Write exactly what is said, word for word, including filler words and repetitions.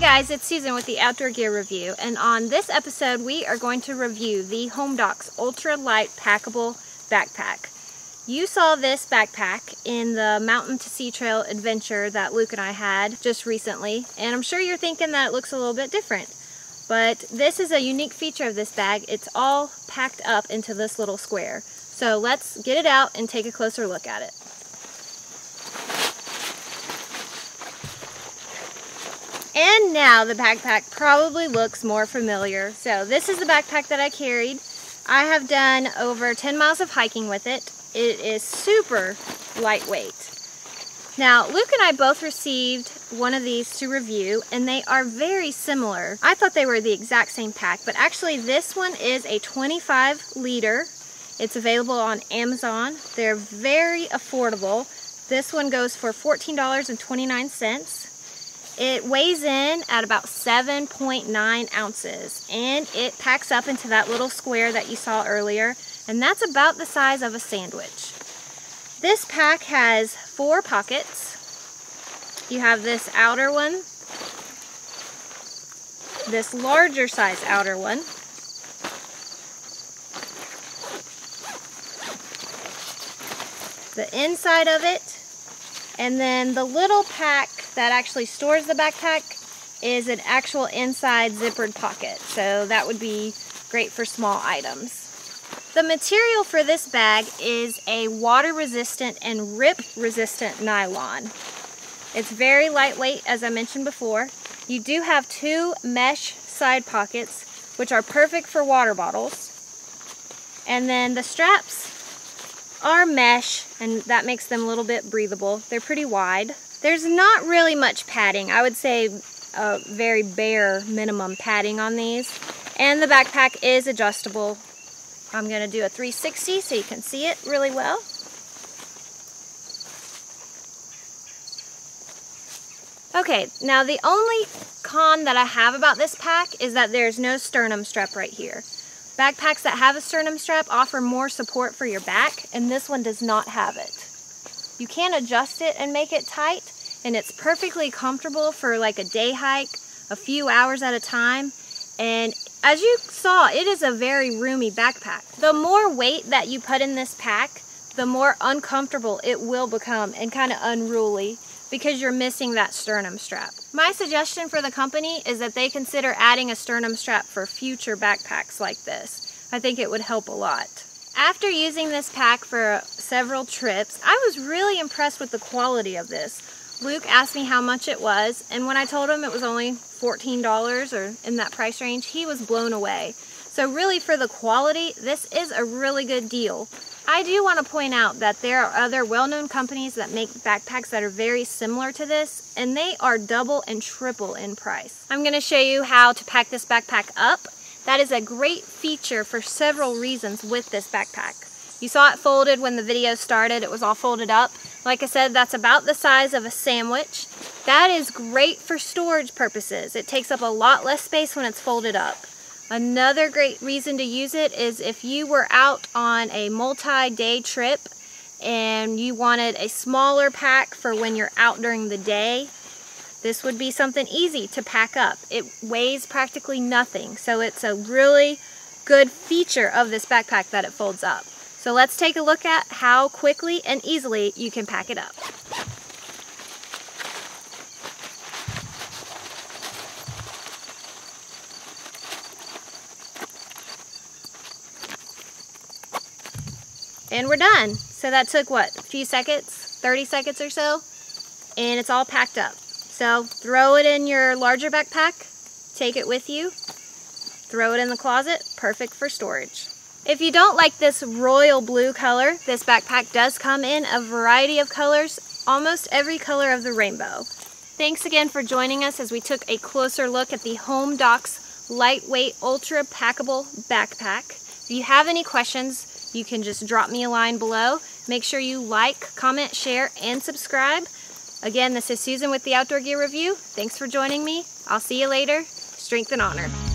guys, it's Susan with the Outdoor Gear Review, and on this episode we are going to review the Homdox Ultra Light Packable Backpack. You saw this backpack in the Mountain to Sea Trail adventure that Luke and I had just recently, and I'm sure you're thinking that it looks a little bit different. But this is a unique feature of this bag. It's all packed up into this little square. So let's get it out and take a closer look at it. And now the backpack probably looks more familiar. So this is the backpack that I carried. I have done over ten miles of hiking with it. It is super lightweight. Now, Luke and I both received one of these to review, and they are very similar. I thought they were the exact same pack, but actually this one is a twenty-five liter. It's available on Amazon. They're very affordable. This one goes for fourteen dollars and twenty-nine cents. It weighs in at about seven point nine ounces, and it packs up into that little square that you saw earlier, and that's about the size of a sandwich. This pack has four pockets. You have this outer one, this larger size outer one, the inside of it, and then the little pack that actually stores the backpack is an actual inside zippered pocket. So that would be great for small items. The material for this bag is a water resistant and rip resistant nylon. It's very lightweight, as I mentioned before. You do have two mesh side pockets, which are perfect for water bottles. And then the straps are mesh, and that makes them a little bit breathable. They're pretty wide. There's not really much padding. I would say a very bare minimum padding on these. And the backpack is adjustable. I'm going to do a three sixty so you can see it really well. Okay, now the only con that I have about this pack is that there's no sternum strap right here. Backpacks that have a sternum strap offer more support for your back, and this one does not have it. You can adjust it and make it tight, and it's perfectly comfortable for like a day hike, a few hours at a time. And as you saw, it is a very roomy backpack. The more weight that you put in this pack, the more uncomfortable it will become and kind of unruly because you're missing that sternum strap. My suggestion for the company is that they consider adding a sternum strap for future backpacks like this. I think it would help a lot. After using this pack for several trips, I was really impressed with the quality of this. Luke asked me how much it was, and when I told him it was only fourteen dollars or in that price range, he was blown away. So really, for the quality, this is a really good deal. I do want to point out that there are other well-known companies that make backpacks that are very similar to this, and they are double and triple in price. I'm going to show you how to pack this backpack up. That is a great feature for several reasons with this backpack. You saw it folded when the video started. It was all folded up. Like I said, that's about the size of a sandwich. That is great for storage purposes. It takes up a lot less space when it's folded up. Another great reason to use it is if you were out on a multi-day trip and you wanted a smaller pack for when you're out during the day, this would be something easy to pack up. It weighs practically nothing, so it's a really good feature of this backpack that it folds up. So let's take a look at how quickly and easily you can pack it up. And we're done. So that took what, a few seconds, thirty seconds or so, and it's all packed up. So throw it in your larger backpack, take it with you, throw it in the closet, perfect for storage. If you don't like this royal blue color, this backpack does come in a variety of colors, almost every color of the rainbow. Thanks again for joining us as we took a closer look at the Homdox Lightweight Ultra Packable Backpack. If you have any questions, you can just drop me a line below. Make sure you like, comment, share, and subscribe. Again, this is Susan with the Outdoor Gear Review. Thanks for joining me. I'll see you later. Strength and honor.